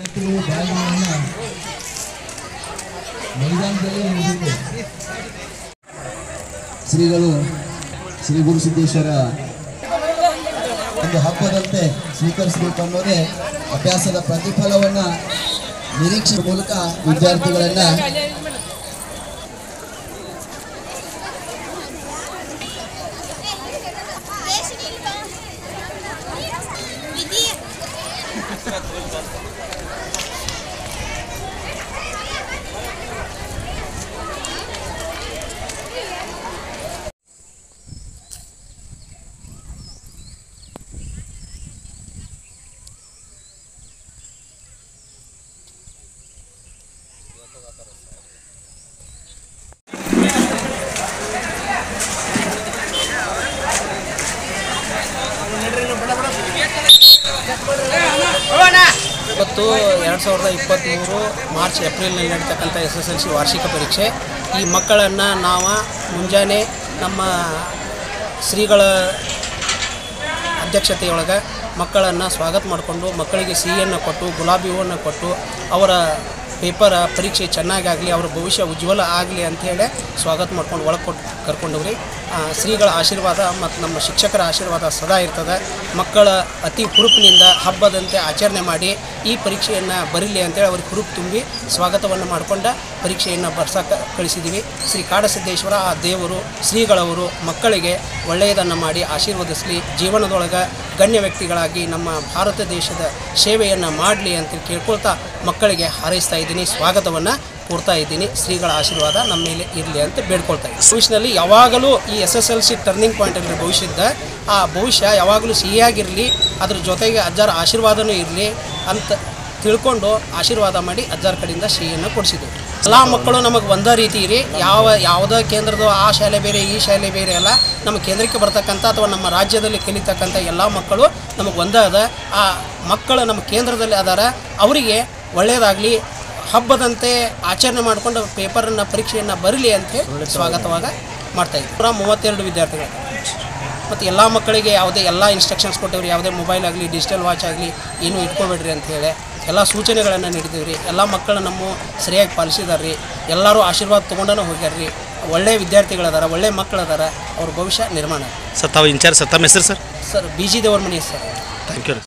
ಶ್ರೀಗಳು ಶ್ರೀ ಗುರುಸಿದ್ದೇಶ್ವರ ಒಂದು ಹಬ್ಬದಂತೆ ಸ್ವೀಕರಿಸಬೇಕು ಅನ್ನೋದೇ ಅಭ್ಯಾಸದ ಪ್ರತಿಫಲವನ್ನ ನಿರೀಕ್ಷೆ ಮೂಲಕ ವಿದ್ಯಾರ್ಥಿಗಳನ್ನ ಇವತ್ತು 2023 ಮಾರ್ಚ್ ಏಪ್ರಿಲ್ನಲ್ಲಿ ನಡೀತಕ್ಕಂಥ SSLC ವಾರ್ಷಿಕ ಪರೀಕ್ಷೆ. ಈ ಮಕ್ಕಳನ್ನು ನಾವು ಮುಂಜಾನೆ ನಮ್ಮ ಶ್ರೀಗಳ ಅಧ್ಯಕ್ಷತೆಯೊಳಗೆ ಮಕ್ಕಳನ್ನು ಸ್ವಾಗತ ಮಾಡಿಕೊಂಡು ಮಕ್ಕಳಿಗೆ ಸಿಹಿಯನ್ನು ಕೊಟ್ಟು ಗುಲಾಬಿ ಹೂವನ್ನು ಕೊಟ್ಟು ಅವರ ಪೇಪರ್ ಪರೀಕ್ಷೆ ಚೆನ್ನಾಗಾಗಲಿ, ಅವರ ಭವಿಷ್ಯ ಉಜ್ವಲ ಆಗಲಿ ಅಂಥೇಳಿ ಸ್ವಾಗತ ಮಾಡ್ಕೊಂಡು ಒಳಗೆ ಕೊಟ್ಟು ಕರ್ಕೊಂಡವ್ರಿ. ಶ್ರೀಗಳ ಆಶೀರ್ವಾದ ಮತ್ತು ನಮ್ಮ ಶಿಕ್ಷಕರ ಆಶೀರ್ವಾದ ಸದಾ ಇರ್ತದೆ. ಮಕ್ಕಳ ಅತಿ ಹುರುಪಿನಿಂದ ಹಬ್ಬದಂತೆ ಆಚರಣೆ ಮಾಡಿ ಈ ಪರೀಕ್ಷೆಯನ್ನು ಬರೀಲಿ ಅಂತೇಳಿ ಅವ್ರಿಗೆ ಹುರುಪು ತುಂಬಿ ಸ್ವಾಗತವನ್ನು ಮಾಡಿಕೊಂಡು ಪರೀಕ್ಷೆಯನ್ನು ಬರ್ಸಕ್ಕೆ ಕಳಿಸಿದ್ದೀವಿ. ಶ್ರೀ ಕಾಡಸಿದ್ದೇಶ್ವರ ಆ ದೇವರು ಶ್ರೀಗಳವರು ಮಕ್ಕಳಿಗೆ ಒಳ್ಳೆಯದನ್ನು ಮಾಡಿ ಆಶೀರ್ವದಿಸಲಿ, ಜೀವನದೊಳಗೆ ಗಣ್ಯ ವ್ಯಕ್ತಿಗಳಾಗಿ ನಮ್ಮ ಭಾರತ ದೇಶದ ಸೇವೆಯನ್ನು ಮಾಡಲಿ ಅಂತ ಕೇಳ್ಕೊಳ್ತಾ ಮಕ್ಕಳಿಗೆ ಹಾರೈಸ್ತಾ ಇದ್ದೀನಿ, ಸ್ವಾಗತವನ್ನು ಕೊಡ್ತಾ ಇದ್ದೀನಿ. ಶ್ರೀಗಳ ಆಶೀರ್ವಾದ ನಮ್ಮ ಮೇಲೆ ಇರಲಿ ಅಂತ ಬೇಡ್ಕೊಳ್ತಾ ಇದ್ದೀನಿ. ಭವಿಷ್ಯದಲ್ಲಿ ಯಾವಾಗಲೂ ಈ SSLC ಟರ್ನಿಂಗ್ ಪಾಯಿಂಟ್ ಅಂದರೆ ಭವಿಷ್ಯದ ಆ ಭವಿಷ್ಯ ಯಾವಾಗಲೂ ಸಿಹಿಯಾಗಿರಲಿ, ಅದ್ರ ಜೊತೆಗೆ ಅಜ್ಜರ ಆಶೀರ್ವಾದನೂ ಇರಲಿ ಅಂತ ತಿಳ್ಕೊಂಡು ಆಶೀರ್ವಾದ ಮಾಡಿ ಅಜ್ಜರ ಕಡೆಯಿಂದ ಸಿಹಿಯನ್ನು ಕೊಡಿಸಿದ್ದೀವಿ. ಎಲ್ಲ ಮಕ್ಕಳು ನಮಗೆ ಒಂದೇ ರೀತಿ ಇರಿ, ಯಾವುದೇ ಕೇಂದ್ರದ ಆ ಶಾಲೆ ಬೇರೆ ಈ ಶಾಲೆ ಬೇರೆ ಅಲ್ಲ. ನಮ್ಮ ಕೇಂದ್ರಕ್ಕೆ ಬರ್ತಕ್ಕಂಥ ಅಥವಾ ನಮ್ಮ ರಾಜ್ಯದಲ್ಲಿ ಕಲಿತಕ್ಕಂಥ ಎಲ್ಲ ಮಕ್ಕಳು ನಮಗೆ ಒಂದೇ ಅದ. ಆ ಮಕ್ಕಳು ನಮ್ಮ ಕೇಂದ್ರದಲ್ಲಿ ಅದಾರ, ಅವರಿಗೆ ಒಳ್ಳೆಯದಾಗಲಿ, ಹಬ್ಬದಂತೆ ಆಚರಣೆ ಮಾಡಿಕೊಂಡು ಪೇಪರನ್ನು ಪರೀಕ್ಷೆಯನ್ನು ಬರಲಿ ಅಂತ ಸ್ವಾಗತವಾಗ ಮಾಡ್ತಾಯಿದ್ವಿ. 132 ವಿದ್ಯಾರ್ಥಿಗಳು ಮತ್ತು ಎಲ್ಲ ಮಕ್ಕಳಿಗೆ ಯಾವುದೇ ಎಲ್ಲ ಇನ್ಸ್ಟ್ರಕ್ಷನ್ಸ್ ಕೊಟ್ಟವ್ರಿ. ಯಾವುದೇ ಮೊಬೈಲ್ ಆಗಲಿ, ಡಿಜಿಟಲ್ ವಾಚ್ ಆಗಲಿ ಏನೂ ಇಟ್ಕೊಬೇಡ್ರಿ ಅಂಥೇಳಿ ಎಲ್ಲ ಸೂಚನೆಗಳನ್ನು ನೀಡಿದ್ದೀವಿ. ಎಲ್ಲ ಮಕ್ಕಳು ನಮ್ಮ ಸರಿಯಾಗಿ ಪಾಲಿಸಿದಾರೆ ರೀ. ಎಲ್ಲರೂ ಆಶೀರ್ವಾದ ತೊಗೊಂಡೂ ಹೋಗ್ಯಾರ್ರಿ. ಒಳ್ಳೆಯ ವಿದ್ಯಾರ್ಥಿಗಳದಾರ, ಒಳ್ಳೆಯ ಮಕ್ಕಳದಾರ, ಅವ್ರ ಭವಿಷ್ಯ ನಿರ್ಮಾಣ. ಸರ್ ತಾವು ಇನ್ಚಾರ್ಜ್ ತಮ್ಮ ಹೆಸರು ಸರ್? ಸರ್ BG ದೇವರ ಮನೆ ಸರ್. Thank you.